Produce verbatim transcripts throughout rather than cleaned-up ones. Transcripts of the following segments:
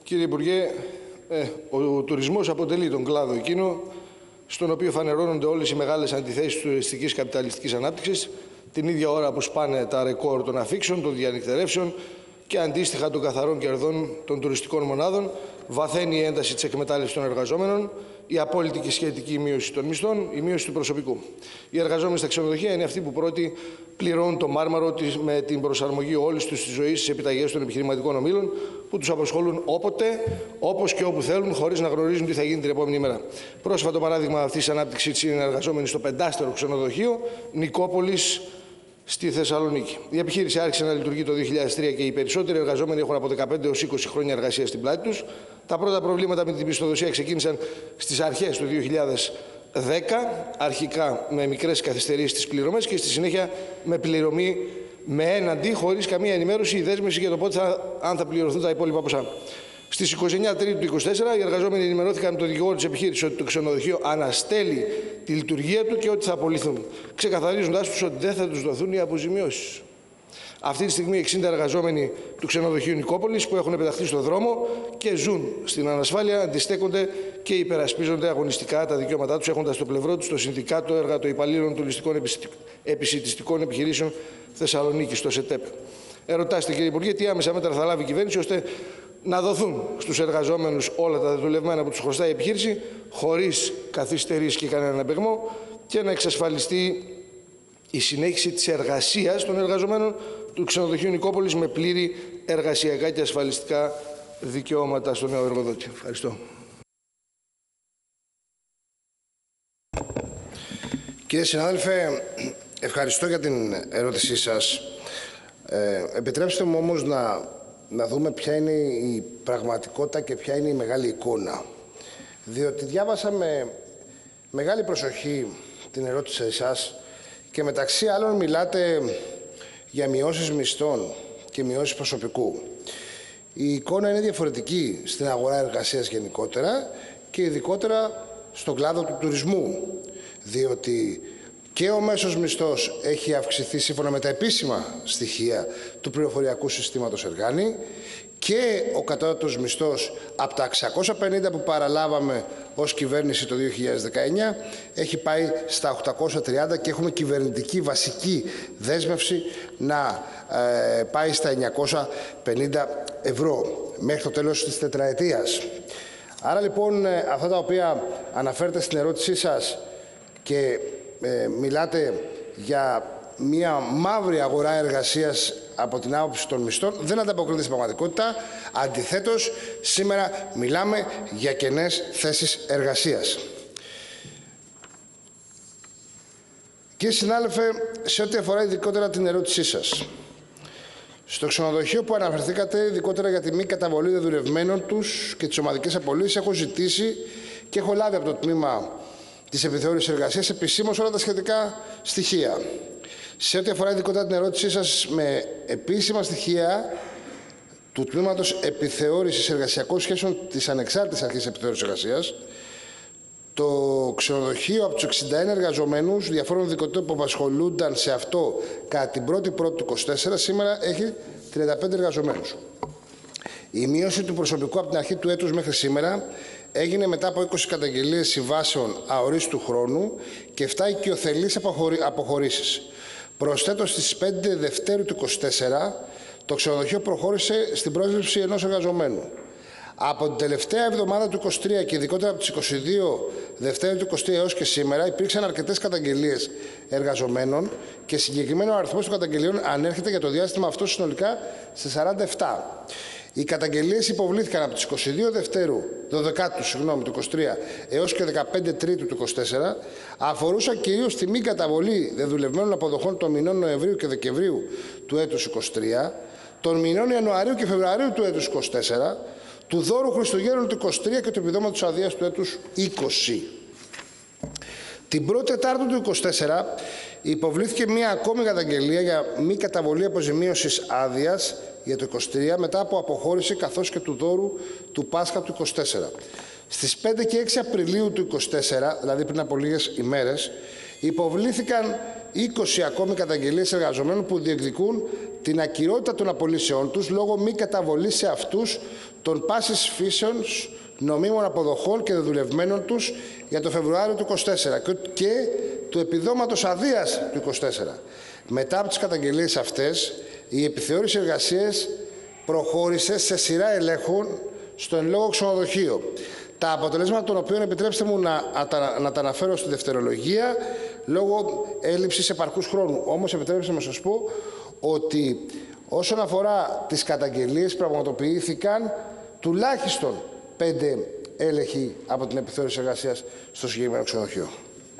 Κύριε Υπουργέ, ε, ο τουρισμός αποτελεί τον κλάδο εκείνο στον οποίο φανερώνονται όλες οι μεγάλες αντιθέσεις της τουριστικής καπιταλιστικής ανάπτυξης, την ίδια ώρα που σπάνε τα ρεκόρ των αφίξεων, των διανυκτερεύσεων και αντίστοιχα των καθαρών κερδών των τουριστικών μονάδων, βαθαίνει η ένταση της εκμετάλλευσης των εργαζόμενων, η απόλυτη και σχετική μείωση των μισθών, η μείωση του προσωπικού. Οι εργαζόμενοι στα ξενοδοχεία είναι αυτοί που πρώτοι πληρώνουν το μάρμαρο με την προσαρμογή όλης τους της ζωής στις επιταγές των επιχειρηματικών ομίλων που τους απασχολούν όποτε, όπως και όπου θέλουν, χωρίς να γνωρίζουν τι θα γίνει την επόμενη μέρα. Πρόσφατο παράδειγμα αυτής της ανάπτυξης είναι εργαζόμενοι στο πεντάστερο ξενοδοχείο Νικόπολης στη Θεσσαλονίκη. Η επιχείρηση άρχισε να λειτουργεί το δύο χιλιάδες τρία και οι περισσότεροι εργαζόμενοι έχουν από δεκαπέντε έως είκοσι χρόνια εργασία στην πλάτη τους. Τα πρώτα προβλήματα με την πιστοδοσία ξεκίνησαν στις αρχές του δύο χιλιάδες δέκα, αρχικά με μικρές καθυστερήσεις στις πληρωμές και στη συνέχεια με πληρωμή με έναντι, χωρίς καμία ενημέρωση ή δέσμευση για το πότε θα, αν θα πληρωθούν τα υπόλοιπα ποσά. Στις είκοσι εννέα Τρίτου του είκοσι τέσσερα, οι εργαζόμενοι ενημερώθηκαν με τον δικηγόρο της επιχείρησης ότι το ξενοδοχείο αναστέλει τη λειτουργία του και ότι θα απολυθούν, ξεκαθαρίζοντας τους ότι δεν θα τους δοθούν οι αποζημιώσεις. Αυτή τη στιγμή εξήντα εργαζόμενοι του ξενοδοχείου Νικόπολης που έχουν πεταχθεί στον δρόμο και ζουν στην ανασφάλεια αντιστέκονται και υπερασπίζονται αγωνιστικά τα δικαιώματά τους, έχοντας στο πλευρό τους το Συνδικάτο Εργατοϊπαλλήλων Τουριστικών Επισιτιστικών Επιχειρήσεων Θεσσαλονίκης, το ΣΕΤΕΠ. Ερωτάστε, κύριε Υπουργέ, τι άμεσα μέτρα θα λάβει η κυβέρνηση ώστε να δοθούν στους εργαζόμενους όλα τα δουλευμένα που τους χρωστάει η επιχείρηση, χωρίς καθυστερήσεις και κανέναν απεγμό, και να εξασφαλιστεί η συνέχιση της εργασίας των εργαζομένων του ξενοδοχείου Νικόπολης με πλήρη εργασιακά και ασφαλιστικά δικαιώματα στον νέο εργοδότη. Ευχαριστώ. Κύριε συνάδελφε, ευχαριστώ για την ερώτησή σας. Ε, επιτρέψτε μου όμως να, να δούμε ποια είναι η πραγματικότητα και ποια είναι η μεγάλη εικόνα. Διότι διάβασα με μεγάλη προσοχή την ερώτησή σας και μεταξύ άλλων μιλάτε για μειώσεις μισθών και μειώσεις προσωπικού. Η εικόνα είναι διαφορετική στην αγορά εργασίας γενικότερα και ειδικότερα στον κλάδο του τουρισμού, διότι και ο μέσος μισθός έχει αυξηθεί σύμφωνα με τα επίσημα στοιχεία του πληροφοριακού συστήματος Εργάνη και ο κατώτατος μισθός από τα εξακόσια πενήντα που παραλάβαμε ως κυβέρνηση το δύο χιλιάδες δεκαεννιά έχει πάει στα οκτακόσια τριάντα και έχουμε κυβερνητική βασική δέσμευση να ε, πάει στα εννιακόσια πενήντα ευρώ μέχρι το τέλος της τετραετίας. Άρα λοιπόν αυτά τα οποία αναφέρετε στην ερώτησή σας και ε, μιλάτε για μια μαύρη αγορά εργασίας από την άποψη των μισθών δεν ανταποκρίνεται στην πραγματικότητα. Αντιθέτως, σήμερα μιλάμε για κενές θέσεις εργασίας. Κύριε συνάδελφε, σε ό,τι αφορά ειδικότερα την ερώτησή σας, στο ξενοδοχείο που αναφερθήκατε, ειδικότερα για τη μη καταβολή δεδουλευμένων τους και τις ομαδικές απολύσεις, έχω ζητήσει και έχω λάβει από το τμήμα της επιθεώρησης εργασίας επισήμως όλα τα σχετικά στοιχεία. Σε ό,τι αφορά ειδικότερα την ερώτησή σας, με επίσημα στοιχεία του Τμήματος Επιθεώρησης Εργασιακών Σχέσεων της Ανεξάρτητης Αρχής Επιθεώρησης Εργασίας, το ξενοδοχείο από τους εξήντα ένα εργαζομένους διαφόρων ειδικοτήτων που απασχολούνταν σε αυτό κατά την πρώτη Πρώτη του είκοσι τέσσερα, σήμερα έχει τριάντα πέντε εργαζομένους. Η μείωση του προσωπικού από την αρχή του έτους μέχρι σήμερα έγινε μετά από είκοσι καταγγελίες συμβάσεων αορίστου χρόνου και επτά οικειοθελείς αποχωρήσεις. Προσθέτως, στις πέντε Δευτέρου του είκοσι τέσσερα, το ξενοδοχείο προχώρησε στην πρόσληψη ενός εργαζομένου. Από την τελευταία εβδομάδα του είκοσι τρία και ειδικότερα από τις είκοσι δύο Δευτέρου του είκοσι τρία έως και σήμερα υπήρξαν αρκετές καταγγελίες εργαζομένων και συγκεκριμένο αριθμός των καταγγελιών ανέρχεται για το διάστημα αυτό συνολικά σε σαράντα επτά. Οι καταγγελίες υποβλήθηκαν από τις είκοσι δύο Δευτέρου, δωδεκάτου, συγγνώμη, του είκοσι τρία έως και δεκαπέντε Τρίτου του είκοσι τέσσερα, αφορούσαν κυρίως τη μη καταβολή δεδουλευμένων αποδοχών των μηνών Νοεμβρίου και Δεκεμβρίου του έτους είκοσι τρία, των μηνών Ιανουαρίου και Φεβρουαρίου του έτους είκοσι τέσσερα, του δώρου Χριστουγέννων του είκοσι τρία και του επιδόματος αδείας του έτους είκοσι. Την πρώτη Τετάρτου του είκοσι τέσσερα υποβλήθηκε μία ακόμη καταγγελία για μη καταβολή αποζημίωσης άδειας για το είκοσι τρία μετά από αποχώρηση καθώς και του δώρου του Πάσχα του είκοσι τέσσερα. Στις πέντε και έξι Απριλίου του είκοσι τέσσερα, δηλαδή πριν από λίγες ημέρες, υποβλήθηκαν είκοσι ακόμη καταγγελίες εργαζομένων που διεκδικούν την ακυρότητα των απολύσεών τους λόγω μη καταβολής σε αυτούς των πάσης φύσεως νομίμων αποδοχών και δεδουλευμένων τους για το Φεβρουάριο του είκοσι τέσσερα και του επιδόματος αδείας του είκοσι τέσσερα. Μετά από τις καταγγελίες αυτές, η επιθεώρηση εργασίας προχώρησε σε σειρά ελέγχων στο εν λόγω ξενοδοχείο, τα αποτελέσματα των οποίων επιτρέψτε μου να, να, να τα αναφέρω στη δευτερολογία λόγω έλλειψης επαρκούς χρόνου. Όμως επιτρέψτε να σας πω ότι όσον αφορά τις καταγγελίες πραγματοποιήθηκαν τουλάχιστον πέντε έλεγχοι από την επιθεώρηση εργασίας στο συγκεκριμένο ξενοδοχείο.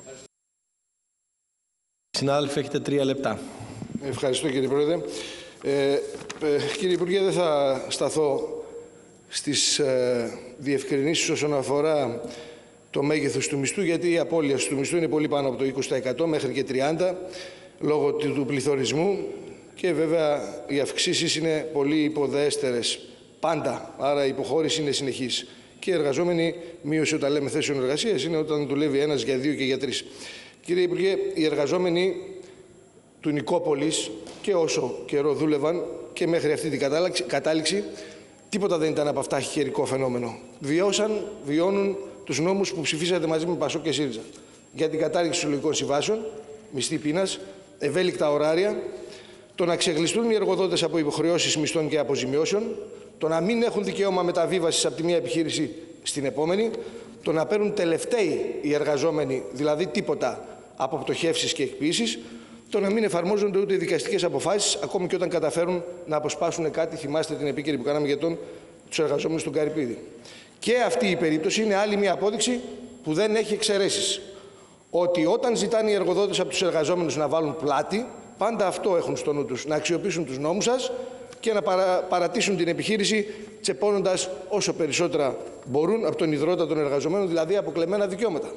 Συνάδελφε, έχετε τρία λεπτά. Ευχαριστώ κύριε Πρόεδρε. Ε, ε, κύριε Υπουργέ, δεν θα σταθώ στις ε, διευκρινήσεις όσον αφορά το μέγεθος του μισθού, γιατί η απώλεια του μισθού είναι πολύ πάνω από το είκοσι τοις εκατό μέχρι και τριάντα τοις εκατό λόγω του πληθωρισμού και βέβαια οι αυξήσεις είναι πολύ υποδέστερες πάντα, άρα η υποχώρηση είναι συνεχής. Και οι εργαζόμενοι, μείωση όταν λέμε θέσεων εργασίας, είναι όταν δουλεύει ένας για δύο και για τρεις. Κύριε Υπουργέ, οι εργαζόμενοι του Νικόπολης και όσο καιρό δούλευαν και μέχρι αυτή την κατάληξη, τίποτα δεν ήταν από αυτά χειμερικό φαινόμενο. Βιώσαν, βιώνουν τους νόμους που ψηφίσατε μαζί με Πασόκ και ΣΥΡΙΖΑ για την κατάργηση συλλογικών συμβάσεων, μισθή πείνας, ευέλικτα ωράρια, το να ξεγλιστούν οι εργοδότες από υποχρεώσεις μισθών και αποζημιώσεων, το να μην έχουν δικαίωμα μεταβίβασης από τη μία επιχείρηση στην επόμενη, το να παίρνουν τελευταίοι οι εργαζόμενοι, δηλαδή τίποτα από πτωχεύσεις και εκποίησεις, το να μην εφαρμόζονται ούτε δικαστικές αποφάσεις, ακόμη και όταν καταφέρουν να αποσπάσουν κάτι. Θυμάστε την επίκαιρη που κάναμε για τον, τους εργαζόμενους του Καρυπίδη. Και αυτή η περίπτωση είναι άλλη μια απόδειξη που δεν έχει εξαιρέσεις. Ότι όταν ζητάνε οι εργοδότες από τους εργαζόμενους να βάλουν πλάτη, πάντα αυτό έχουν στο νου τους, να αξιοποιήσουν τους νόμους σας και να παρα, παρατήσουν την επιχείρηση τσεπώνοντας όσο περισσότερα μπορούν από τον ιδρώτα των εργαζομένων, δηλαδή αποκλεμμένα δικαιώματα.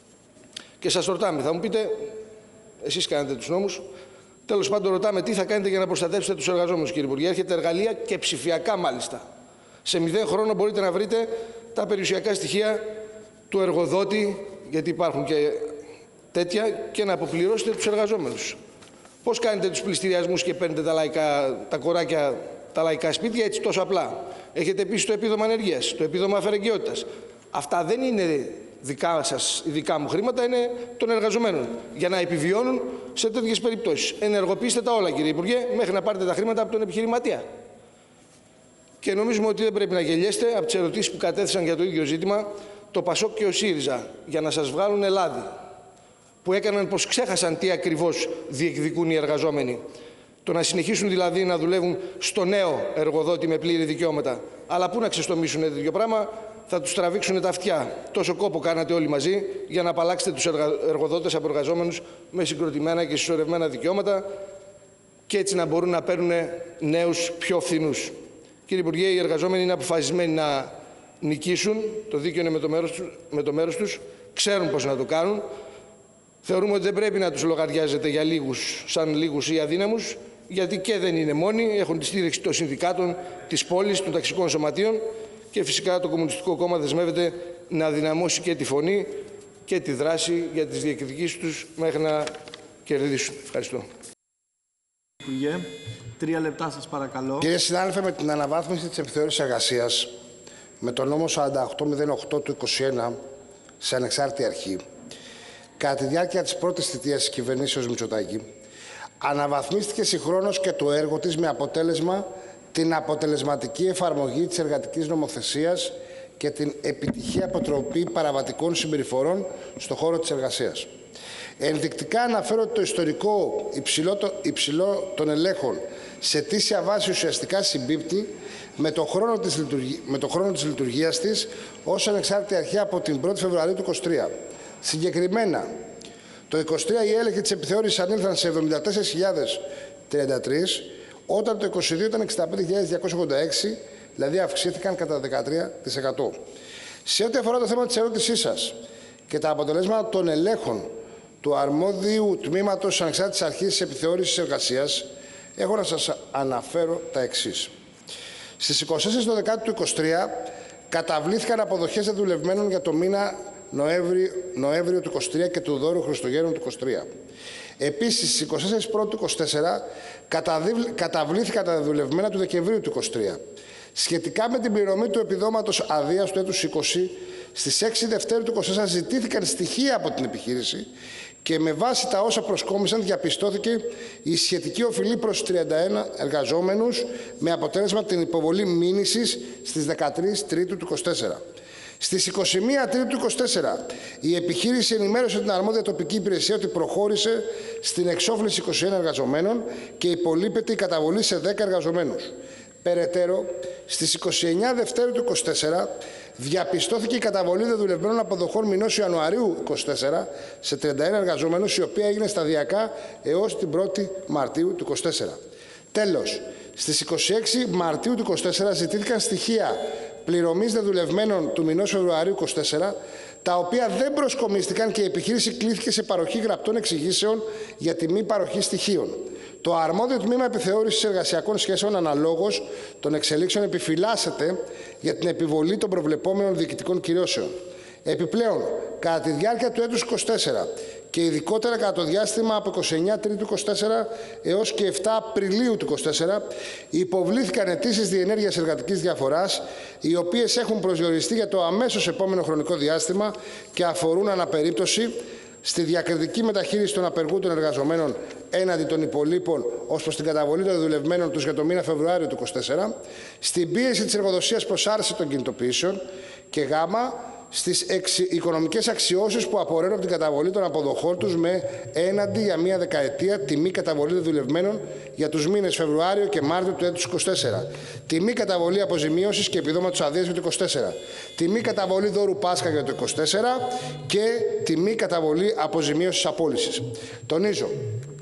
Και σας ρωτάμε, θα μου πείτε, εσείς κάνετε τους νόμους, τέλος πάντων ρωτάμε τι θα κάνετε για να προστατεύσετε τους εργαζόμενους, κύριε Υπουργέ. Έρχεται εργαλεία και ψηφιακά μάλιστα. Σε μηδέν χρόνο μπορείτε να βρείτε τα περιουσιακά στοιχεία του εργοδότη, γιατί υπάρχουν και τέτοια, και να αποπληρώσετε τους εργαζόμενους. Πώς κάνετε τους πληστηριασμούς και παίρνετε τα, λαϊκά, τα κοράκια, τα λαϊκά σπίτια έτσι τόσο απλά? Έχετε επίσης το επίδομα ανεργίας, το επίδομα αφαιρεγγιότητας. Αυτά δεν είναι δικά σας, δικά μου χρήματα, είναι των εργαζομένων, για να επιβιώνουν σε τέτοιες περιπτώσεις. Ενεργοποιήστε τα όλα, κύριε Υπουργέ, μέχρι να πάρετε τα χρήματα από τον επιχειρηματία. Και νομίζουμε ότι δεν πρέπει να γελιέστε από τις ερωτήσεις που κατέθεσαν για το ίδιο ζήτημα το Πασόκ και ο ΣΥΡΙΖΑ για να σας βγάλουν ελάδι, που έκαναν πως ξέχασαν τι ακριβώς διεκδικούν οι εργαζόμενοι. Το να συνεχίσουν δηλαδή να δουλεύουν στο νέο εργοδότη με πλήρη δικαιώματα. Αλλά πού να ξεστομίσουν τέτοιο πράγμα, θα τους τραβήξουν τα αυτιά. Τόσο κόπο κάνατε όλοι μαζί για να απαλλάξετε τους εργοδότες από εργαζόμενους με συγκροτημένα και συσσωρευμένα δικαιώματα και έτσι να μπορούν να παίρνουν νέους πιο φθηνούς. Κύριε Υπουργέ, οι εργαζόμενοι είναι αποφασισμένοι να νικήσουν. Το δίκαιο είναι με το μέρος τους, με το μέρος τους. Ξέρουν πώς να το κάνουν. Θεωρούμε ότι δεν πρέπει να τους λογαριάζετε για λίγους, σαν λίγους ή αδύναμους, γιατί και δεν είναι μόνοι, έχουν τη στήριξη των συνδικάτων, της πόλης, των ταξικών σωματείων και φυσικά το Κομμουνιστικό Κόμμα δεσμεύεται να δυναμώσει και τη φωνή και τη δράση για τις διεκδικήσεις τους μέχρι να κερδίσουν. Ευχαριστώ. Υπουργέ, τρία λεπτά σας παρακαλώ. Κύριε συνάδελφε, με την αναβάθμιση της επιθεώρησης εργασίας, με τον νόμο σαράντα οκτώ μηδέν οκτώ του είκοσι ένα σε ανεξάρτητη αρχή, κατά τη διάρκεια της πρώτης θητείας της κυβερνήσεως Μητσοτάκη, αναβαθμίστηκε συγχρόνως και το έργο της με αποτέλεσμα την αποτελεσματική εφαρμογή της εργατικής νομοθεσίας και την επιτυχή αποτροπή παραβατικών συμπεριφορών στον χώρο της εργασίας. Ενδεικτικά αναφέρω ότι το ιστορικό υψηλό, το, υψηλό των ελέγχων σε αιτήσια βάση ουσιαστικά συμπίπτει με το χρόνο της, λειτουργία, με το χρόνο της λειτουργίας της ως ανεξάρτητη αρχή από την πρώτη Φεβρουαρίου του είκοσι τρία. Συγκεκριμένα, το είκοσι τρία οι έλεγχοι της επιθεώρησης ανήλθαν σε εβδομήντα τέσσερις χιλιάδες τριάντα τρεις, όταν το είκοσι δύο ήταν εξήντα πέντε χιλιάδες διακόσιες ογδόντα έξι, δηλαδή αυξήθηκαν κατά δεκατρία τοις εκατό. Σε ό,τι αφορά το θέμα της ερώτησής σας και τα αποτελέσματα των ελέγχων του αρμόδιου τμήματος της Ανεξάρτητης Αρχής της Επιθεώρησης Εργασίας, έχω να σας αναφέρω τα εξής. Στις είκοσι τέσσερις Δεκεμβρίου του είκοσι τρία καταβλήθηκαν αποδοχές δουλευμένων για το μήνα Νοέμβριο, Νοέμβριο του είκοσι τρία και του δώρου Χριστουγέννων του είκοσι τρία. Επίσης, στις είκοσι τέσσερις Πρώτου του είκοσι τέσσερα καταβλήθηκαν τα δουλευμένα του Δεκεμβρίου του είκοσι τρία. Σχετικά με την πληρωμή του επιδόματος αδείας του έτους είκοσι, στις έξι Δευτέρου του είκοσι τέσσερα ζητήθηκαν στοιχεία από την επιχείρηση και με βάση τα όσα προσκόμισαν διαπιστώθηκε η σχετική οφειλή προς τριάντα ένα εργαζόμενους με αποτέλεσμα την υποβολή μήνυσης στις δεκατρείς Τρίτου του είκοσι τέσσερα. Στις είκοσι μία Τρίτου του είκοσι τέσσερα η επιχείρηση ενημέρωσε την αρμόδια τοπική υπηρεσία ότι προχώρησε στην εξόφληση είκοσι ένα εργαζομένων και υπολείπεται η καταβολή σε δέκα εργαζομένους. Περαιτέρω, στις είκοσι εννέα Δευτέρου του είκοσι τέσσερα διαπιστώθηκε η καταβολή δεδουλευμένων αποδοχών μηνός Ιανουαρίου είκοσι τέσσερα σε τριάντα ένα εργαζομένους, η οποία έγινε σταδιακά έως την πρώτη Μαρτίου του είκοσι τέσσερα. Τέλος, στις είκοσι έξι Μαρτίου του είκοσι τέσσερα ζητήθηκαν στοιχεία πληρωμής δεδουλευμένων του μηνός Φεβρουαρίου είκοσι τέσσερα, τα οποία δεν προσκομίστηκαν και η επιχείρηση κλήθηκε σε παροχή γραπτών εξηγήσεων για τη μη παροχή στοιχείων. Το αρμόδιο τμήμα επιθεώρησης εργασιακών σχέσεων αναλόγως των εξελίξεων επιφυλάσσεται για την επιβολή των προβλεπόμενων διοικητικών κυρώσεων. Επιπλέον, κατά τη διάρκεια του έτους είκοσι τέσσερα και ειδικότερα κατά το διάστημα από είκοσι εννέα Τρίτου είκοσι τέσσερα έως και επτά Απριλίου του είκοσι τέσσερα υποβλήθηκαν αιτήσεις διενέργειας εργατικής διαφοράς, οι οποίες έχουν προσδιοριστεί για το αμέσως επόμενο χρονικό διάστημα και αφορούν αναπερίπτωση στη διακριτική μεταχείριση των απεργούντων εργαζομένων έναντι των υπολείπων ως προς την καταβολή των δουλευμένων τους για το μήνα Φεβρουάριο του είκοσι τέσσερα, στην πίεση της εργοδοσίας προς άρση των κινητοποιήσεων και γάμα στις εξ, οικονομικές αξιώσεις που απορρέουν από την καταβολή των αποδοχών τους με έναντι για μία δεκαετία τιμή καταβολή δουλευμένων για τους μήνες Φεβρουάριο και Μάρτιο του έτους είκοσι τέσσερα, τιμή καταβολή αποζημίωσης και επιδόματος αδείας για το είκοσι τέσσερα, τιμή καταβολή δώρου Πάσχα για το είκοσι τέσσερα και τιμή καταβολή αποζημίωσης απόλυσης. Τονίζω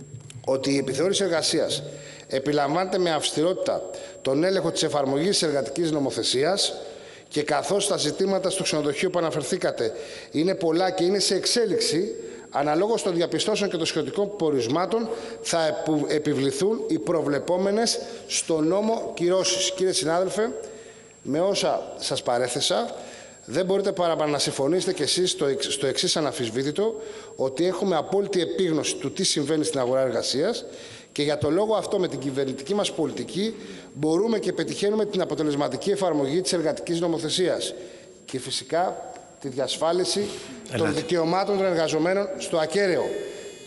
ότι η επιθεώρηση εργασίας επιλαμβάνεται με αυστηρότητα τον έλεγχο της εφαρμογής της εργατικής νομοθεσίας, και καθώς τα ζητήματα στο ξενοδοχείο που αναφερθήκατε είναι πολλά και είναι σε εξέλιξη, αναλόγως των διαπιστώσεων και των σχετικών πορισμάτων θα επιβληθούν οι προβλεπόμενες στο νόμο κυρώσεις. Κύριε συνάδελφε, με όσα σας παρέθεσα, δεν μπορείτε παρά να συμφωνήσετε κι εσείς στο, στο εξής αναμφισβήτητο, ότι έχουμε απόλυτη επίγνωση του τι συμβαίνει στην αγορά εργασίας και για το λόγο αυτό με την κυβερνητική μας πολιτική μπορούμε και πετυχαίνουμε την αποτελεσματική εφαρμογή της εργατικής νομοθεσίας και φυσικά τη διασφάλιση Ελάτε. των δικαιωμάτων των εργαζομένων στο ακέραιο.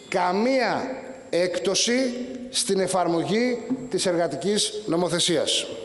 Καμία έκπτωση στην εφαρμογή της εργατικής νομοθεσίας.